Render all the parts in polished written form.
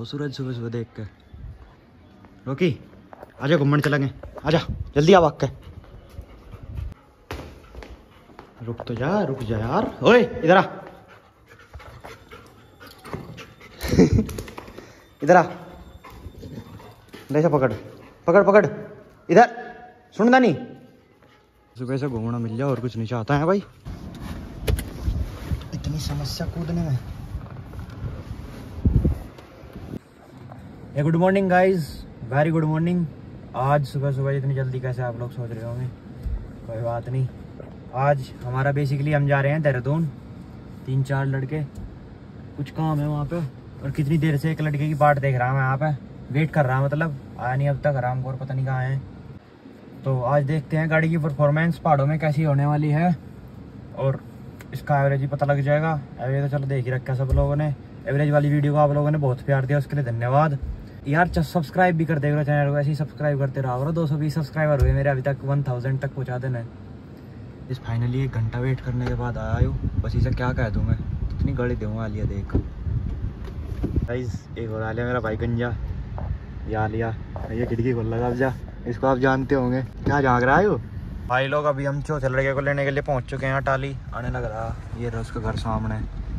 सूरज सुबह सुबह देख के। रोकी आजा घूमने चलेंगे, आजा जल्दी आ भाग के। रुक तो जा, रुक जा यार। ओए इधर आ इधर आ, ले पकड़ पकड़ पकड़ इधर। सुनना नहीं, सुबह से घूमना मिल जाए और कुछ नहीं चाहता है भाई। इतनी समस्या कूदने में। Good morning guys, very good morning. आज सुबह सुबह इतनी जल्दी कैसे आप लोग सोच रहे होंगे, कोई बात नहीं। आज हमारा बेसिकली हम जा रहे हैं देहरादून, 3-4 लड़के, कुछ काम है वहाँ पे। और कितनी देर से एक लड़के की बाट देख रहा मैं यहाँ पे, वेट कर रहा, मतलब आया नहीं अब तक आराम को, और पता नहीं कहाँ है। तो आज देखते हैं गाड़ी की परफॉर्मेंस पहाड़ों में कैसी होने वाली है, और इसका एवरेज ही पता लग जाएगा। एवरेज तो चलो देख ही रखा सब लोगों ने। एवरेज वाली वीडियो को आप लोगों ने बहुत प्यार दिया, उसके लिए धन्यवाद यार। सब्सक्राइब भी कर देगा चैनल को, ऐसे ही सब्सक्राइब करते रहो। 220 सब्सक्राइबर हुए मेरे अभी तक, 1000 तक पहुँचा देना। इस फाइनली 1 घंटा वेट करने के बाद आया हूँ। बस इसे क्या कह दूँ मैं, कितनी गाड़ी दूँगा आलिया देख। गाइस एक और आ लिया मेरा भाई गंजा, ये आ लिया, ये खिड़की खोल लगा। अब जा, इसको आप जानते होंगे। क्या झाँक रहा है वो भाई लोग। अभी हम चौथे लड़के को लेने के लिए पहुंच चुके हैं। टाली आने लग रहा, ये रहा उसका घर सामने।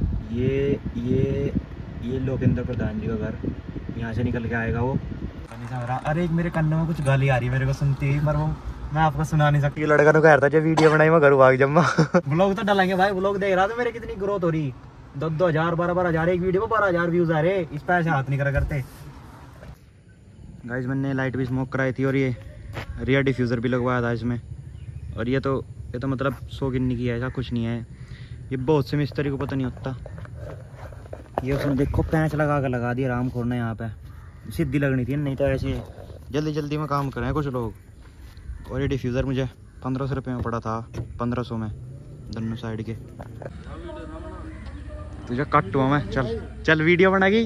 ये लोकेंद्र प्रधान जी का घर, यहाँ से निकल के आएगा वो। अरे एक मेरे कानों में कुछ गाली आ रही है मेरे को सुनती ही, पर वो मैं आपको सुना नहीं सकती। लड़का तो कह रहा था जब वीडियो बनाई मैं घर भाग जम्मा। व्लॉग तो डालेंगे भाई, व्लॉग देख रहा था मेरे कितनी ग्रोथ हो रही। 2,000 12,000 एक वीडियो में 12,000 व्यूज आ रहे। इस पैसे हाथ नहीं करा करते। गाइस मैंने लाइट भी स्मोक कराई थी, और ये रियर डिफ्यूज़र भी लगवाया था इसमें। और ये तो मतलब 100 गिन्नी की है, ऐसा कुछ नहीं है। ये बहुत से मिस्त्री को पता नहीं होता। ये उसने देखो पैंच लगा कर लगा दिया आराम खोलना। यहाँ पे सीधी लगनी थी, नहीं तो ऐसे जल्दी जल्दी में काम कर रहे हैं कुछ लोग। और ये डिफ्यूज़र मुझे 1500 रुपये में पड़ा था, 1500 में दोनों साइड के। तुझे कट हुआ मैं, चल चल वीडियो बनागी।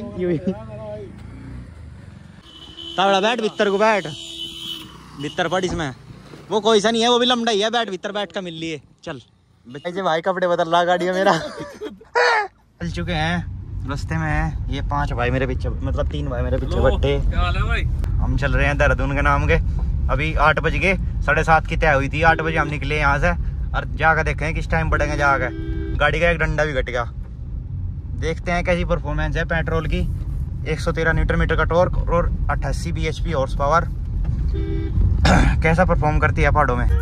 तावड़ा बैठ भीतर को, बैठ भीतर पड़ इसमें। वो कोई सा नहीं है, वो भी लंबा ही है। बैठ भीतर, बैठ का मिल लिए। चल ऐसे भाई कपड़े बदल रहा गाड़ी है मेरा। चल चुके हैं, रास्ते में है ये 5 भाई मेरे पीछे, मतलब 3 भाई मेरे पीछे बैठे। हम चल रहे हैं देहरादून के नाम के। अभी 8 बज गए, 7:30 की तय हुई थी। 8 बजे हम निकले यहाँ से, और जाकर देखें किस टाइम पड़ेंगे। जाकर गाड़ी का एक डंडा भी घट गया। देखते हैं कैसी परफॉर्मेंस है पेट्रोल की। 113 न्यूटन मीटर का टॉर्क और 88 bhp हॉर्स पावर। कैसा परफॉर्म करती है पहाड़ों में।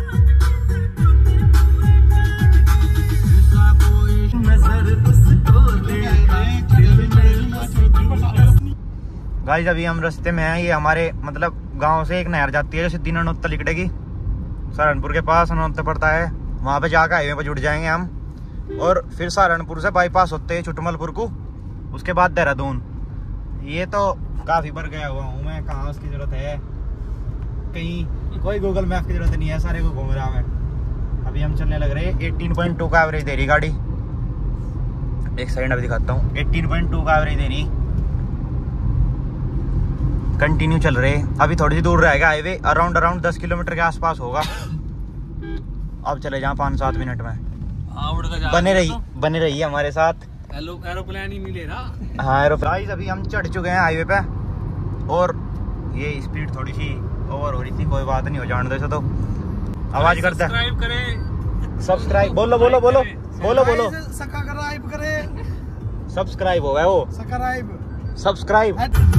गाइस अभी हम रास्ते में हैं। ये हमारे मतलब गांव से एक नहर जाती है जो सीधी ननौता लिकटेगी, सहारनपुर के पास ननौता पड़ता है। वहां पे जाकर हाईवे पे जुड़ जाएंगे हम, और फिर सहारनपुर से बाईपास होते हैं छुटमलपुर को, उसके बाद देहरादून। ये तो काफी बार गया हुआ हूँ मैं, कहाँ उसकी जरूरत है। कहीं कोई गूगल मैप की जरूरत नहीं है, सारे को घूम रहा मैं। अभी हम चलने लग रहे हैं। 18.2 का एवरेज दे रही गाड़ी। एक सेकंड अभी दिखाता हूँ। 18.2 का एवरेज दे रही, कंटिन्यू चल रहे। अभी थोड़ी सी दूर रहेगा हाईवे, अराउंड 10 किलोमीटर के आसपास होगा। अब चले जाएं 5-7 मिनट में। बने रही हमारे साथ। एरोप्लेन ही नहीं ले रहा। हाँ एरोप्लेन। अभी हम चढ़ चुके हैं हाईवे पे, और ये स्पीड थोड़ी सी ओवर हो रही थी। कोई बात नहीं, हो जाने दो इसे तो। आवाज करता है सब्सक्राइब करें, सब्सक्राइब बोलो बोलो बोलो बोलो बोलो। सब्सक्राइब करें, सब्सक्राइब हो गया वो, सब्सक्राइब।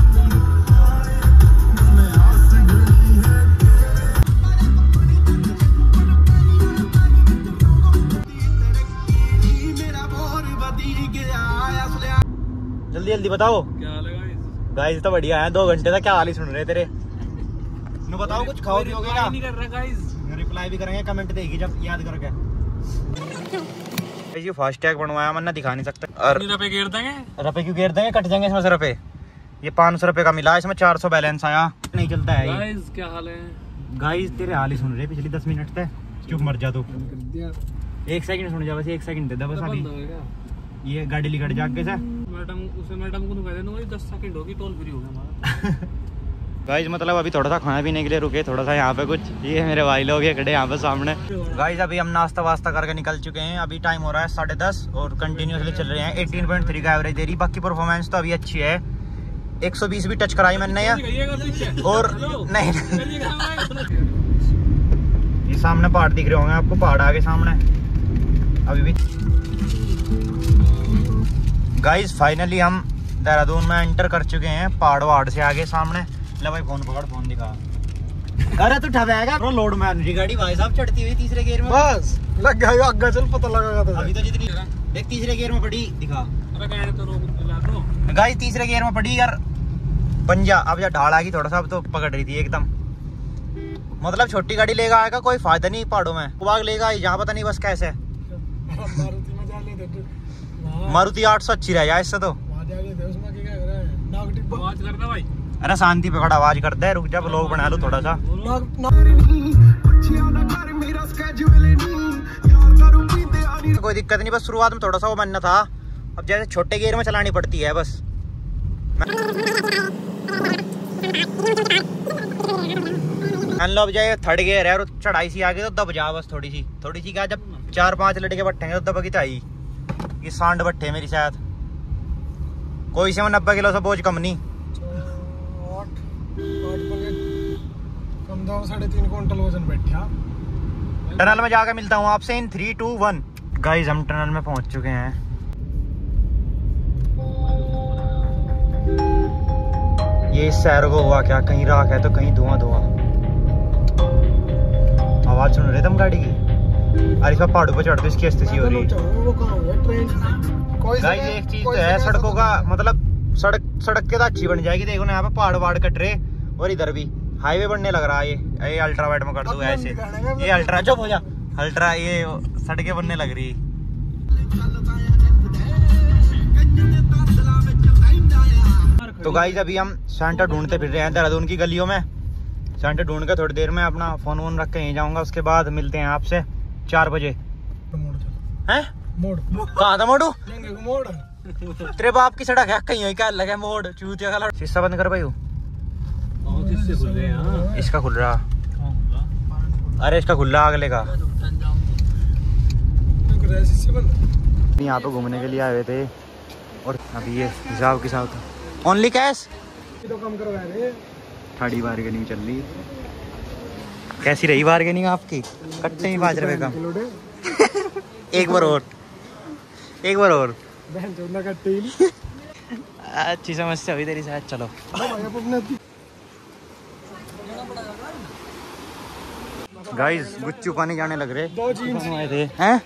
जल्दी जल्दी बताओ क्या हाल है गाइस। तो बढ़िया है, 2 घंटे तक क्या हाल ही सुन रहे तेरे। नु बताओ कुछ खाओ पियोगे ना? नहीं कर रहा गाइस, रिप्लाई भी करेंगे, कमेंट देगी जब याद करके। ये फास्टैग बनवाया मैंने, दिखा नहीं सकता। और रुपए घेर देंगे, रुपए क्यों घेर देंगे, कट जाएंगे इसमें से रुपए। ये 500 रुपए का मिला, इसमें 400 बैलेंस आया। नहीं चलता है गाइस। क्या हाल है गाइस, तेरे हाल ही सुन रहे पिछली 10 मिनट से। चुप मर जा तो। 1 सेकंड सुन जा, बस 1 सेकंड दे दे बस। अभी ये गाड़ी लिकट जाके से मैडम को कह देना 10 सेकंड होगी, टोल फ्री हो गया हमारा। गाइस मतलब अभी थोड़ा सा खाने पीने के लिए रुके थोड़ा सा यहाँ पे कुछ। ये मेरे भाई लोग ये खड़े यहाँ पे सामने। गाइस अभी हम नाश्ता वास्ता करके निकल चुके हैं। अभी टाइम हो रहा है 10:30 और कंटिन्यूसली चल रहे हैं। 18.3 का एवरेज दे रही। बाकी परफॉर्मेंस तो अभी अच्छी है। 120 भी टच कराई मैंने यार। और नहीं ये सामने पहाड़ दिख रहे होंगे आपको, पहाड़ आगे सामने अभी भी। गाइस फाइनली हम देहरादून में एंटर कर चुके हैं, पहाड़ वहाड़ से आगे सामने। ले भाई फोन पकड़, फोन दिखा। अरे तू ठबेगा ब्रो, लोड में आने गाड़ी भाई साहब चढ़ती हुई तीसरे गियर में। बस लग गया आगे चल, पता लगेगा तो। अभी तो जितनी देख तीसरे गियर में पड़ी दिखा। गाइस तीसरे गियर में पड़ी यार पंजा। अब जब ढाल आएगी थोड़ा सा, अब तो पकड़ रही थी एकदम। मतलब छोटी गाड़ी लेगा आएगा कोई फायदा नहीं पहाड़ों में, बाग लेगा यहाँ पता नहीं बस कैसे। मारुति 800 अच्छी रह जाए इससे तो। अरे शांति पे खड़ा आवाज करता है, रुक जा लोग बना लो थोड़ा सा। कोई दिक्कत नहीं, बस शुरुआत में थोड़ा सा वो बनना था। अब जैसे छोटे गियर में चलानी पड़ती है बस। मान लो अब जाए थर्ड गियर है और चढ़ाई सी आगे तो दब जा बस थोड़ी सी क्या। जब 4-5 लड़के बैठेंगे तो दबकी तो आई। ये सांड बैठे मेरी शायद, कोई से 90 किलो से बोझ कम नहीं। 3.5 क्विंटल वजन बैठा। टनल में जाकर मिलता हूँ आपसे इन 3, 2, 1। गाइस हम टनल में पहुंच चुके हैं। ये सैर को हुआ क्या, कहीं राख है तो कहीं धुआं। आवाज सुन रहे तुम गाड़ी की? अरे इसका पहाड़ों पर चढ़ते इसकी अस्ती हो रही। गाइस एक चीज तो है सड़कों का, मतलब सड़क के तो अच्छी बन जाएगी। देखो ना यहाँ पे पहाड़ वहाड़ कट रहे, और इधर भी हाईवे बनने लग रहा है। ये अल्ट्रा वाइड में कर दो ऐसे, ये अल्ट्रा जो हो जा अल्ट्रा, ये सड़कें बनने लग रही। तो गाइस अभी हम सेंटर ढूंढते फिर रहे हैं देहरादून की गलियों में। सेंटर ढूंढ के थोड़ी देर में अपना फोन वोन रख के यहीं जाऊंगा। उसके बाद मिलते हैं आपसे 4 बजे। हैं मोड़ कहाँ था मोड़ू? मोड़ तेरे बाप की सड़क है कहीं क्या लगे मोड़ चूतिया का। शीशा बंद कर भाई, इसका खुल रहा। अरे इसका खुल रहा अगले का। यहाँ पे घूमने के लिए आए हुए थे और अभी ये हिसाब किसाब था। ओनली कैश तो कम करवा रहे। थर्डी बार्गेनिंग चल रही। कैसी रही बार्गेनिंग आपकी? कट्टे ही 5 रुपए कम। एक बार और अच्छी समस्या हुई तेरी शायद। चलो गाइस गुच्चू पानी जाने लग रहे। 2 जीन्स आए थे हैं।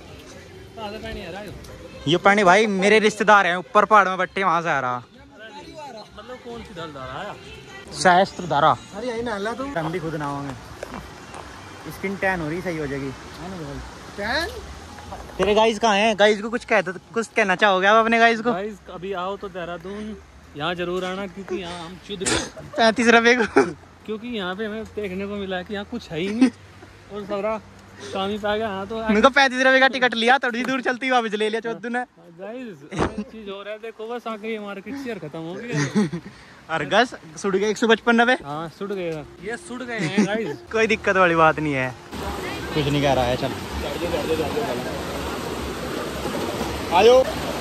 ये पानी भाई मेरे रिश्तेदार हैं ऊपर पहाड़ में बैठे, वहां से आ रहा। मतलब कौन सी धारा? सहस्त्रधारा। अरे यही नाला तुम। हम भी खुद नहाओगे, स्किन टैन हो रही, सही हो जाएगी। टैन तेरे गाइस कहाँ हैं? गाइस को कुछ कहना चाहोगे आप अपने गाइस को? गाइस अभी आओ तो देहरादून यहाँ जरूर आना, क्योंकि यहाँ हम शुद्ध 35 रुपए को। क्योंकि यहाँ पे हमें देखने को मिला कि यहाँ कुछ है ही नहीं और सारा काम ही पा गया। यहाँ तो उनको 35 रुपए का टिकट लिया, थोड़ी दूर चलती हुआ वापस ले लिया चौधरी ने। गाइस चीज हो रहा है, देखो बस आके ये मार्केट शेयर खत्म हो गया। अर्गस सुड़ गए 155 रुपए। हाँ सुड़ गए, ये सुड़ गए हैं गाइस। कोई दिक्कत वाली बात नहीं है, कुछ नहीं कह रहा है। चल आयो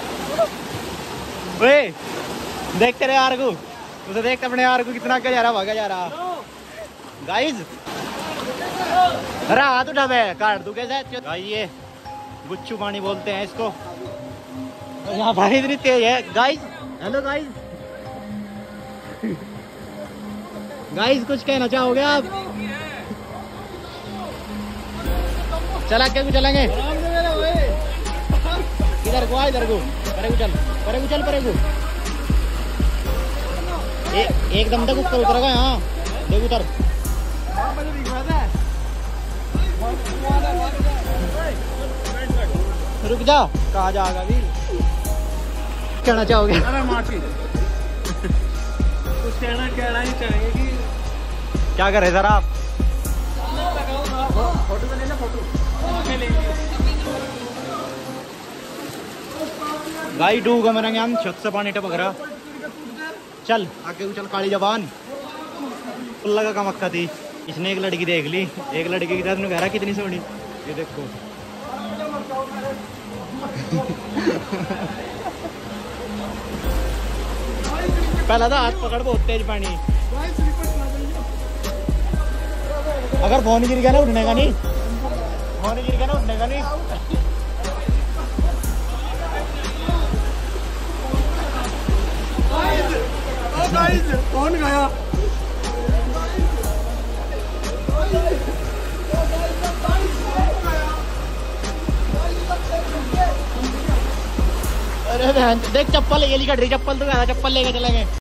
ओए, देखते रहे यार को, उसे देख अपने यार को कितना क्या जा रहा, भागा जा रहा। गाइस अरे हाथ उठा बे, काट दूं कैसे? गाइस ये गुच्चू पानी बोलते हैं इसको। यहाँ भाई इतनी तेज है गाइस। हेलो गाइस, गाइस कुछ कहना चाहोगे आप? चला क्या चलेंगे? इधर को इधर को, परे को चल परे को। एकदम तक ऊपर उतरेगा। यहाँ देख उतर। रुक जा, कहाँ जाएगा अभी? कहना चाहोगे? अरे माफी कुछ कहना ही चाहेंगे कि क्या कर रहे सर आप? फोटो लेना, फोटो गाई डूबा मरेंगे हम, छत से पानी टपक रहा। चल आगे चल, काली जबान पुल्ला का कमक्का थी। इसने एक लड़की देख ली, एक लड़की की तरफ कह रहा कितनी सोनी, ये देखो। पहला था हाथ पकड़ बहुत तेज पानी। अगर फोन गिर गया ना उठने का नहीं, फोन गिर गया ना उठने का नहीं। कौन गया? अरे देख चप्पल ये लिखा, चप्पल तो चप्पल लेके चलेंगे।